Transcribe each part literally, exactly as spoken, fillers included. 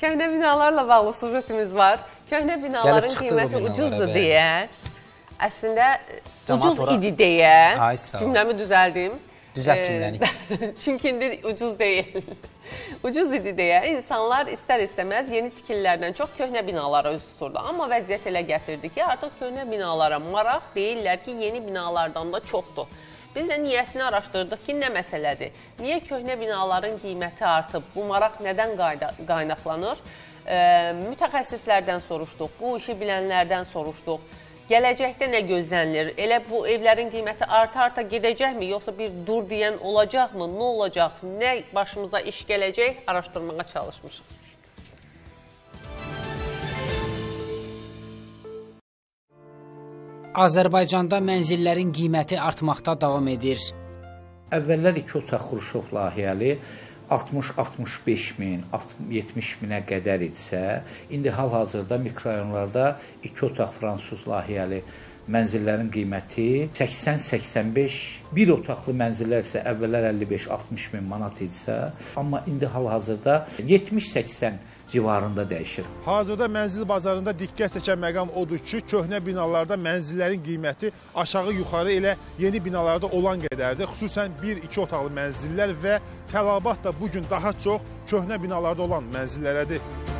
Köhnə binalarla bağlı sujetimiz var. Köhnə binaların qiyməti ucuzdur deyə, əslində ucuz idi deyə, cümləmi düzəldim. Düzəlt cümləni. Çünki indi ucuz deyil. Ucuz idi deyə insanlar istər-istəməz yeni tikililərdən çox köhnə binalara üz tuturdu. Amma vəziyyət elə gətirdi ki, artıq köhnə binalara maraq deyirlər ki, yeni binalardan da çoxdur. Biz də niyəsini araşdırdıq ki, nə məsələdir? Niyə köhnə binaların qiyməti artıb? Bu maraq nədən qaynaqlanır? Mütəxəssislərdən soruşduq, bu işi bilənlərdən soruşduq. Gələcəkdə nə gözlənilir? Elə bu evlərin qiyməti arta-arta gedəcəkmi? Yoxsa bir dur deyən olacaqmı? Nə olacaq? Nə başımıza iş gələcək? Araşdırmağa çalışmışıq. Azərbaycanda mənzillərin qiyməti artmaqda davam edir. Əvvəllər iki otaq Xruşov layihəli altmış altmış beş min, yetmiş minə qədər idisə, indi hal-hazırda mikrorayonlarda iki otaq fransız layihəli mənzillərin qiyməti səksən səksən beş, bir otaqlı mənzillər isə əvvəllər əlli beş altmış min manat idisə, amma indi hal-hazırda yetmiş səksən civarında dəyişir. Hazırda mənzil bazarında diqqət çəkən məqam odur ki, köhnə binalarda mənzillərin qiyməti aşağı-yuxarı elə yeni binalarda olan qədərdir. Xüsusən bir iki otaqlı mənzillər və tələbat da bugün daha çox köhnə binalarda olan mənzillərədir.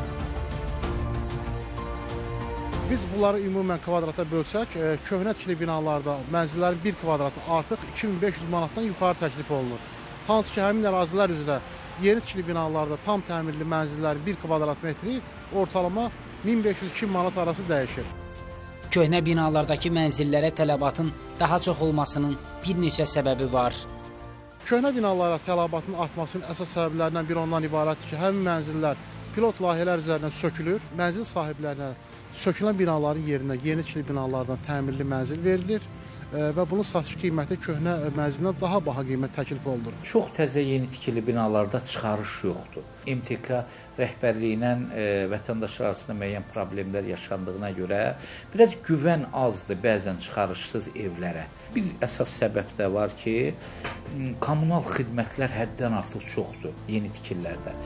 Biz bunları ümumən kvadrata bölsək, köhnə tikili binalarda mənzillərin bir kvadratı artıq iki min beş yüz manatdan yuxarı təklif olunur. Hansı ki, həmin ərazilər üzrə yeni tikili binalarda tam təmirli mənzillərin bir kvadrat metri ortalama min beş yüz iki manat arası dəyişir. Köhnə binalardakı mənzillərə tələbatın daha çox olmasının bir neçə səbəbi var. Köhnə binalara tələbatın artmasının əsas səbəblərindən biri ondan ibarətdir ki, həmin mənzillər pilot layihələr üzərindən sökülür. Mənzil sahiblərinə sökülən binaların yerinə yeni tikili binalardan təmirli mənzil verilir və bunun satış qiyməti köhnə mənzildən daha baha qiymət təklif olunur. Çox təzə yeni tikili binalarda çıxarış yoxdur. M T K rəhbərliyi ilə e, vətəndaşlar arasında müəyyən problemlər yaşandığına görə biraz güvən azdır bəzən çıxarışsız evlərə. Biz əsas səbəb də var ki, kommunal xidmətlər həddən artıq çoxdur yeni tikililərdə.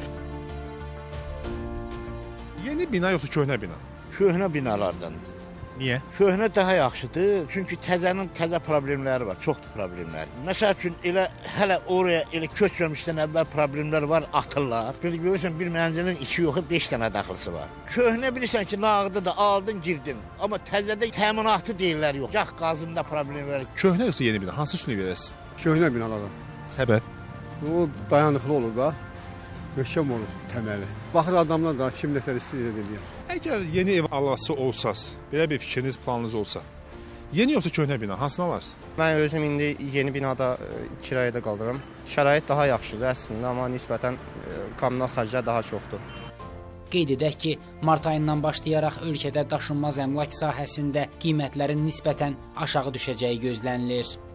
Yeni bina yoxsa köhnə bina? Köhnə binalardandır. Niyə? Köhnə daha yaxşıdır, çünki təzənin təzə problemləri var, çoxdur problemləri. Məsəl üçün, elə hələ oraya elə köçməmişdən əvvəl problemlər var, atırlar. Belə görürsən, bir mənzilin iki yoxu, beş dənə daxılısı var. Köhnə bilirsən ki, nağdı da aldın, girdin. Amma təzədə təminatı deyirlər yox. Yax qazında problem var. Köhnə yoxsa yeni bina? Hansı üstünü verəsiz? Köhnə binalara. Səbəb? O dayanıqlı olur da, möhkəm olur təməli. Baxır adamlar da kim nətər istəyir edirlər. Əgər yeni ev alası olsaz, belə bir fikriniz, planınız olsa, yeni yoxsa köhnə bina, hansını alarsınız? Mən özüm indi yeni binada kirayədə qalıram. Şərait daha yaxşıdır əslində, amma nisbətən kommunal xərclər daha çoxdur. Qeyd edək ki, mart ayından başlayaraq ölkədə daşınmaz əmlak sahəsində qiymətlərin nisbətən aşağı düşəcəyi gözlənilir.